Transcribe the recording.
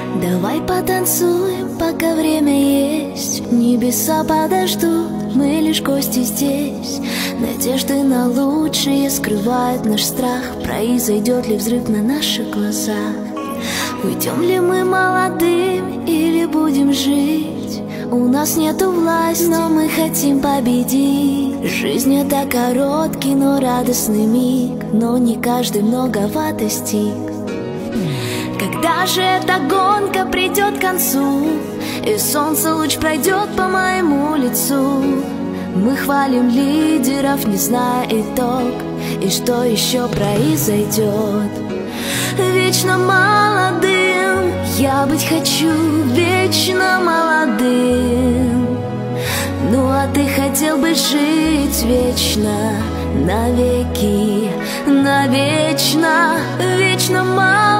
Давай потанцуем, пока время есть. Небеса подождут, мы лишь гости здесь. Надежды на лучшее скрывают наш страх. Произойдет ли взрыв на наших глазах? Уйдем ли мы молодым или будем жить? У нас нету власти, но мы хотим победить. Жизнь это короткий, но радостный миг, но не каждый многого достиг. Когда же эта гонка придет к концу, и солнце луч пройдет по моему лицу, мы хвалим лидеров, не зная итог, и что еще произойдет. Вечно молодым я быть хочу, вечно молодым. Ну а ты хотел бы жить вечно, навеки, навечно, вечно молодым.